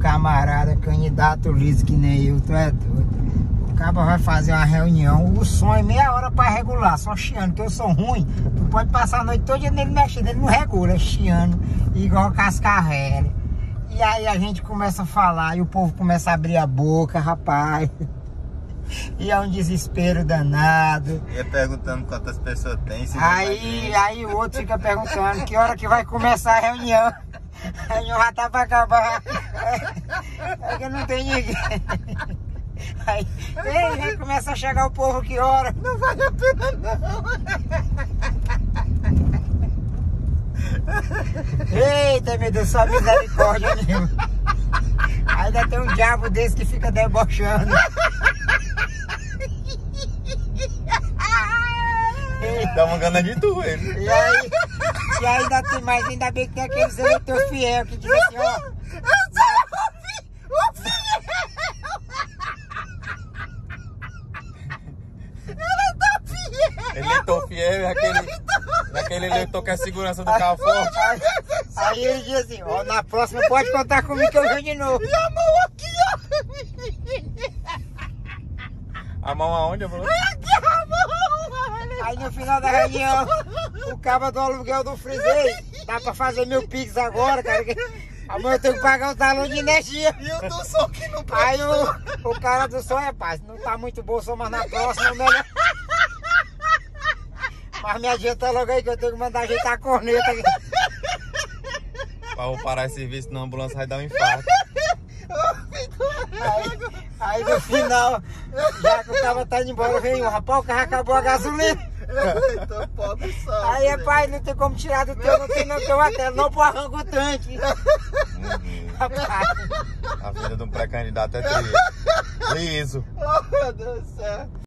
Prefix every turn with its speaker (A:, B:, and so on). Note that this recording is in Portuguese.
A: camarada, candidato liso que nem eu, tu é doido. O cara vai fazer uma reunião, o som é meia hora pra regular, só chiando, que eu sou ruim. Tu pode passar a noite toda nele mexendo, ele não regula, é chiando, igual cascavel. E aí a gente começa a falar e o povo começa a abrir a boca, rapaz. E é um desespero danado.
B: Ia perguntando quantas pessoas tem.
A: Aí o outro fica perguntando que hora que vai começar a reunião. A reunião já tá pra acabar. É que não tem ninguém. Aí começa a chegar o povo, que hora?
B: Não vale a pena não.
A: Eita, meu Deus, só misericórdia nenhuma. Ainda tem um diabo desse que fica debochando.
B: Dá uma gana de tu, ele.
A: E aí ainda tem mais, ainda bem que tem aqueles eleitores fiel que diz assim, ó.
B: Eleitor fiel é aquele eleitor que é a segurança do carro forte.
A: Aí ele diz assim, ó, na próxima pode contar comigo que eu venho de novo.
B: E a mão aqui, ó. A mão aonde, amor?
A: Aqui a mão. Aí no final da reunião, o cabo do aluguel do freezer, dá pra fazer meu pix agora, cara. Amanhã eu tenho que pagar o talão de energia.
B: E o do som que não presta.
A: Aí o cara do som é paz, não tá muito bom, só mas na próxima é melhor. Mas me adianta logo aí que eu tenho que mandar ajeitar a corneta aqui.
B: Pra eu parar esse serviço na ambulância vai dar um infarto.
A: Aí no final, já que o cara tá indo embora, vem um rapaz, o carro acabou a gasolina.
B: Então, pobre só.
A: Aí, rapaz, não tem como tirar do teu, não tem no teu até, não pro arranco o tanque. Rapaz.
B: A vida de um pré-candidato é triste. Liso.
A: Oh, meu Deus do céu.